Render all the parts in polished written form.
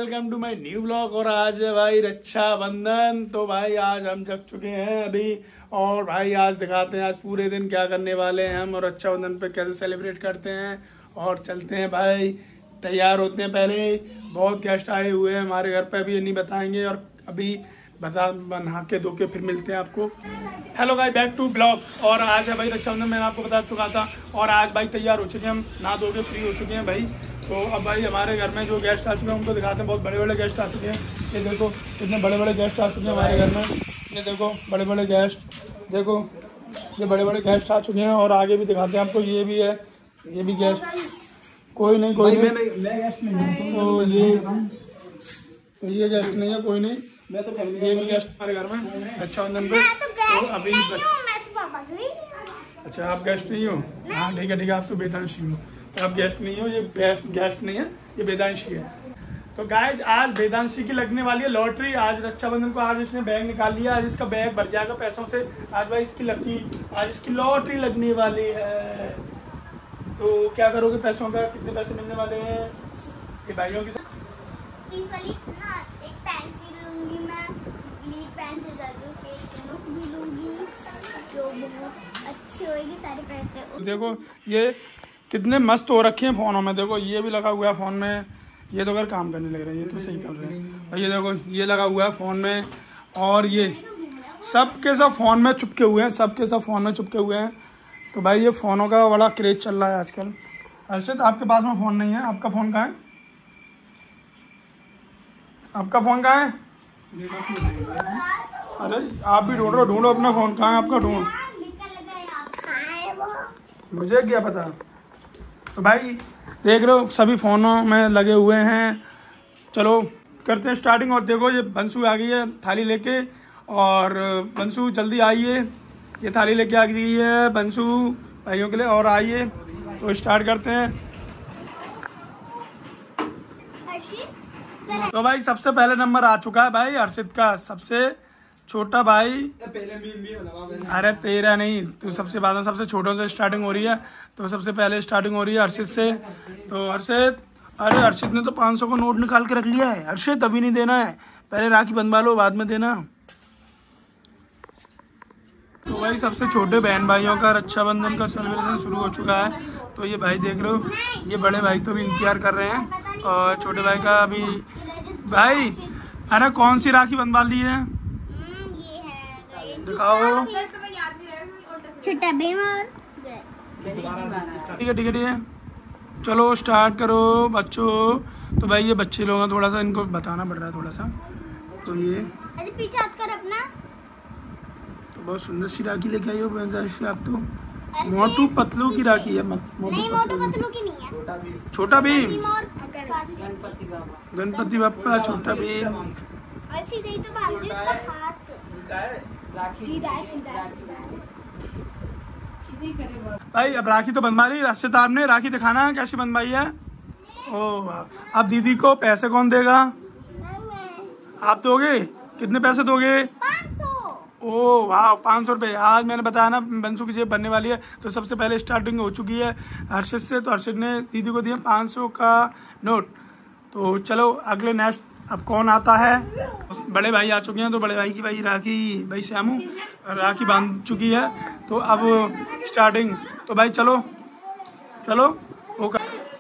Welcome to my new blog. और आज है भाई रक्षाबंधन। तो भाई आज हम जग चुके हैं अभी, और भाई आज दिखाते हैं आज पूरे दिन क्या करने वाले हैं हम, और रक्षाबंधन पे कैसे सेलिब्रेट करते हैं। और चलते हैं भाई, तैयार होते हैं। पहले बहुत गेस्ट आए हुए हैं हमारे घर पे, अभी नहीं बताएंगे, और अभी बना के धो के फिर मिलते हैं आपको। हेलो भाई, बैक टू ब्लॉग। और आज है भाई रक्षाबंधन, मैंने आपको बता चुका था। और आज भाई तैयार हो चुके हैं हम, नहा धो के फ्री हो चुके हैं भाई। तो अब भाई हमारे घर में जो गेस्ट आ चुके हैं उनको दिखाते हैं। बहुत बड़े बड़े गेस्ट आ चुके हैं, ये देखो कितने बड़े बड़े गेस्ट आ चुके हैं हमारे घर में। ये देखो बड़े बड़े गेस्ट, देखो ये बड़े बड़े गेस्ट आ चुके हैं। और आगे भी दिखाते हैं आपको, ये भी है, ये भी गेस्ट। कोई नहीं मैं गेस्ट नहीं हूँ, तो ये गेस्ट नहीं है, कोई नहीं। मैं तो ये भी गेस्ट हमारे घर में रक्षाबंधन पे। तो अभी अच्छा आप गेस्ट नहीं हो? हाँ ठीक है आप तो वेदांशी हो। तो आप गेस्ट नहीं हो, ये गेस्ट नहीं है, ये वेदांशी है। तो गाइज आज वेदांशी की लगने वाली है लॉटरी। आज रक्षाबंधन को आज इसने बैग निकाल लिया, आज इसका बैग भर जाएगा पैसों से। आज भाई आज इसकी लॉटरी लगने वाली है। तो क्या करोगे पैसों का? कितने पैसे मिलने वाले हैं ये भाइयों के साथ? अच्छी होगी, सारे पैसे। देखो ये कितने मस्त हो रखे हैं फोनों में। देखो ये भी लगा हुआ है फोन में, ये तो अगर काम करने लग रहे हैं, ये तो सही कर रहे हैं। और ये देखो ये लगा हुआ है फोन में, और ये सबके सब फोन में चुपके हुए हैं, सबके सब फोन में चुपके हुए हैं। तो भाई ये फोनों का बड़ा क्रेज चल रहा है आजकल। अर्षित आपके पास में फोन नहीं है, आपका फोन कहाँ है? आपका फोन कहाँ है? अरे आप भी ढूंढो अपना फोन, कहाँ है आपका? ढूंढ, मुझे क्या पता। तो भाई देख रहे हो सभी फोनों में लगे हुए हैं। चलो करते हैं स्टार्टिंग। और देखो ये बंसू आ गई है थाली लेके, और बंसू जल्दी आइए, ये थाली लेके आ गई है बंसू भाइयों के लिए। और आइए तो स्टार्ट करते हैं। तो भाई सबसे पहले नंबर आ चुका है भाई हर्षित का, सबसे छोटा भाई। अरे तेरा नहीं, तो सबसे बाद में सबसे छोटों से स्टार्टिंग हो रही है। तो सबसे पहले स्टार्टिंग हो रही है हर्षित से। तो हर्षित, अरे हर्षित ने तो 500 का नोट निकाल के रख लिया है। हर्षित अभी नहीं देना है, पहले राखी बंधवा लो, बाद में देना। तो भाई सबसे छोटे बहन भाइयों का रक्षाबंधन का सेलिब्रेशन शुरू हो चुका है। तो ये भाई देख रहे हो, ये बड़े भाई तो भी इंतजार कर रहे हैं, और छोटे भाई का अभी। भाई अरे कौन सी राखी बंधवा ली है? दिखाओ। छोटा भीम। ठीक है चलो स्टार्ट करो बच्चों। तो भाई ये बच्चे लोग हैं, थोड़ा सा इनको बताना पड़ रहा है थोड़ा सा। तो ये पीछे हाथ कर अपना। तो बहुत सुंदर सी राखी लेके आई हो आप। तो मोटू पतलू की राखी है। मोटू पतलू की नहीं है, छोटा भीम, गणपति बप्पा, छोटा भीम। भाई अब राखी तो बनवा ली राशिद आपने, राखी दिखाना है कैसी बनवाई है। ओह वाह। अब दीदी को पैसे कौन देगा? आप दोगे? कितने पैसे दोगे? 500। ओह वाह 500 रुपये। आज मैंने बताया ना बंसू की जेब बनने वाली है। तो सबसे पहले स्टार्टिंग हो चुकी है हर्षित से। तो हर्षित ने दीदी को दिया 500 का नोट। तो चलो अगले नेक्स्ट अब कौन आता है? बड़े भाई आ चुके हैं। तो बड़े भाई की भाई राखी, भाई श्यामू राखी बांध चुकी है। तो अब स्टार्टिंग। तो भाई चलो ओके।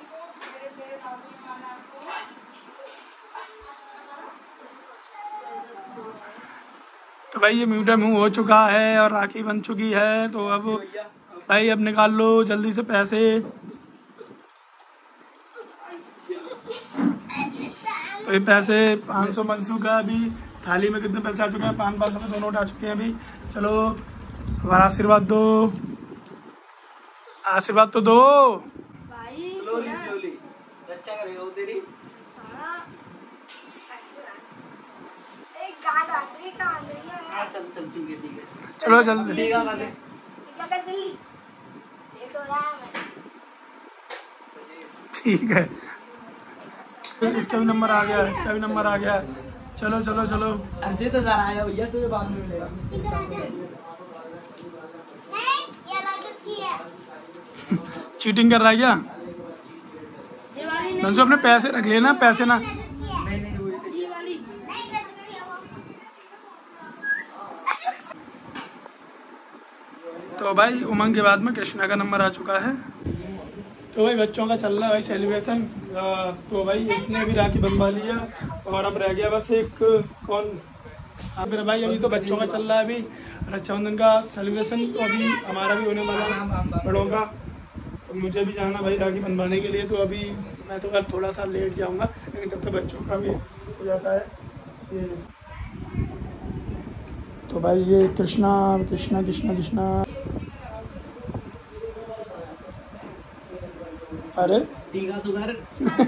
तो भाई ये म्यूटा मुँह हो चुका है और राखी बन चुकी है। तो अब भाई अब निकाल लो जल्दी से पैसे। तो ये पैसे 500 बंसू का। अभी थाली में कितने पैसे आ चुके हैं? 500 के 2 नोट आ चुके हैं अभी। चलो हमारा आशीर्वाद दो, आशीर्वाद तो दो। चलो जल्दी ठीक है। इसका भी नंबर आ गया, इसका भी नंबर आ गया। चलो अर्जे तो जरा आया भैया, तुझे बाद में मिलेगा। चीटिंग कर रहा है क्या? बंसू अपने पैसे रख लेना, पैसे ना। नहीं भाई उमंग के बाद में कृष्णा का नंबर आ चुका है। तो भाई बच्चों का चल रहा है भाई सेलिब्रेशन। तो भाई इसने भी राखी बंधवा लिया और अब रह गया बस एक कौन। हाँ फिर भाई अभी तो बच्चों का चल रहा है अभी रक्षाबंधन का सेलिब्रेशन। तो अभी हमारा भी होने वाला बड़ों का। तो मुझे भी जाना भाई राखी बंधवाने के लिए। तो अभी मैं तो कल थोड़ा सा लेट जाऊँगा लेकिन तब तक बच्चों का भी हो जाता है ये। तो भाई ये कृष्णा कृष्णा कृष्णा कृष्णा। अरे टीका तो कर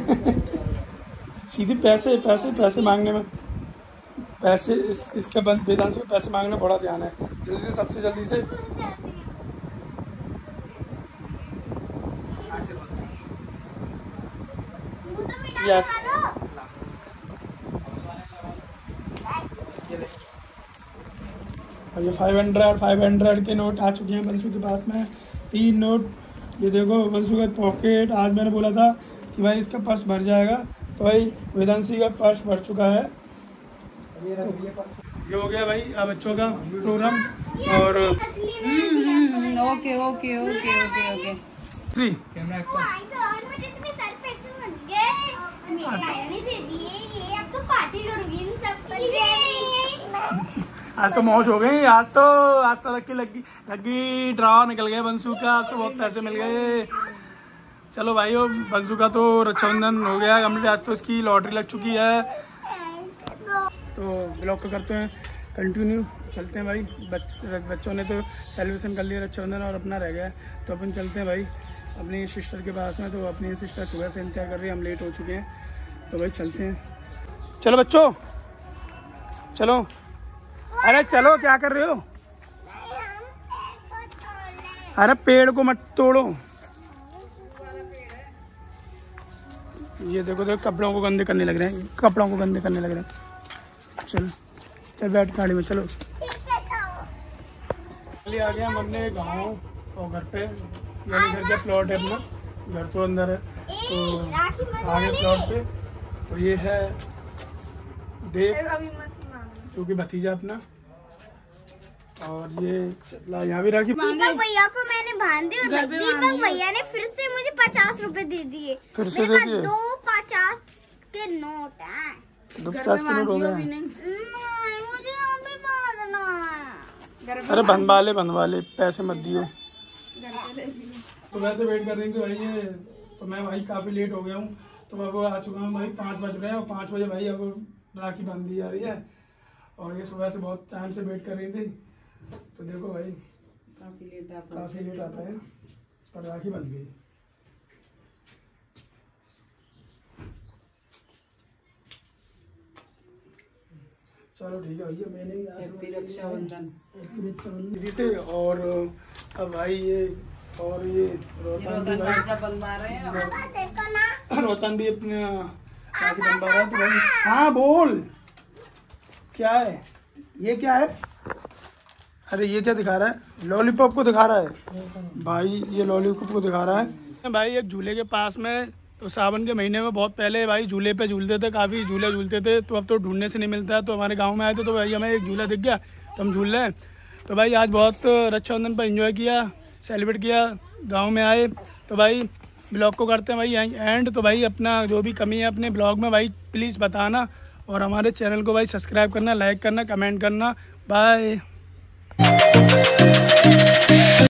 सीधे पैसे पैसे पैसे मांगने में पैसे इसके बंद वेदांश को पैसे मांगने बड़ा ध्यान है। जल्दी से सबसे जल्दी से यस। ये 500 के नोट आ चुके हैं बंसू के पास में। 3 नोट ये देखो बंसू का पॉकेट। आज मैंने बोला था कि भाई इसका पर्स भर जाएगा तो भाई वेदांशी का पर्स भर चुका है। ये हो गया भाई बच्चों का प्रोग्राम। और okay okay okay okay okay आज तो मौज हो गई। आज तो लगी ड्रा निकल गया बंसू का। आज तो बहुत पैसे मिल गए। चलो भाई बंसू का तो रक्षाबंधन हो गया कंप्लीट। आज तो इसकी लॉटरी लग चुकी है। तो ब्लॉग को करते हैं कंटिन्यू। चलते हैं भाई। बच्चों ने तो सेलिब्रेशन कर लिया रक्षाबंधन और अपना रह गया। तो अपन चलते हैं भाई अपनी सिस्टर के पास में। तो अपनी सिस्टर सुबह से इंतजार कर रही है। हम लेट हो चुके हैं तो भाई चलते हैं। चलो बच्चों चलो। अरे चलो क्या कर रहे हो? अरे पेड़ को मत तोड़ो। ये देखो कपड़ों को गंदे करने लग रहे हैं। कपड़ों को गंदे करने लग रहे हैं। चल चल बैठ गाड़ी में चलो। चलिए आ गया हम अपने गाँव और घर पे। यानी घर का प्लॉट है अपना। घर तो अंदर है तो आगे प्लॉट पे। तो ये है देव जो कि भतीजा अपना। और ये यहाँ भी राखी। दीपक भैया को मैंने बांध दिया। दीपक भैया ने फिर से मुझे 50 रुपए दे दिए। फिर से दे दिए। 2 50 के नोट हैं। 2 50 के नोट हो गए। मुझे अभी बांधना है। अरे बनवा ले पैसे मत दियो। तो वैसे वेट कर रही थी भाई ये। तो मैं भाई काफ़ी लेट हो गया हूँ। तो अब आ चुका हूँ भाई 5 बज रहे हैं। और 5 बजे भाई अब राखी बांध दी जा रही है। और ये सुबह से बहुत टाइम से वेट कर रही थी। तो देखो भाई काफ़ी लेट आता है पर राखी बन गई। चलो ठीक है भैया। मैंने हैप्पी रक्षाबंधन दीदी से। और अब भाई ये और ये रोतन भी बनवा रहे हैं। रोतन भी अपने राखी बनवा रहा है। तो भाई हाँ बोल क्या है ये क्या है? अरे ये क्या दिखा रहा है? लॉलीपॉप को दिखा रहा है भाई। ये लॉलीपॉप को दिखा रहा है भाई एक झूले के पास में। तो सावन के महीने में बहुत पहले भाई झूले पे झूलते थे। काफ़ी झूले झूलते थे। तो अब तो ढूंढने से नहीं मिलता है। तो हमारे गांव में आए थे तो भाई हमें एक झूला दिख गया तो हम झूल रहे हैं। तो भाई आज बहुत रक्षाबंधन पर एंजॉय किया, सेलिब्रेट किया। गाँव में आए तो भाई ब्लॉग को करते हैं भाई एंड। तो भाई अपना जो भी कमी है अपने ब्लॉग में भाई प्लीज़ बताना। और हमारे चैनल को भाई सब्सक्राइब करना, लाइक करना, कमेंट करना। बाय।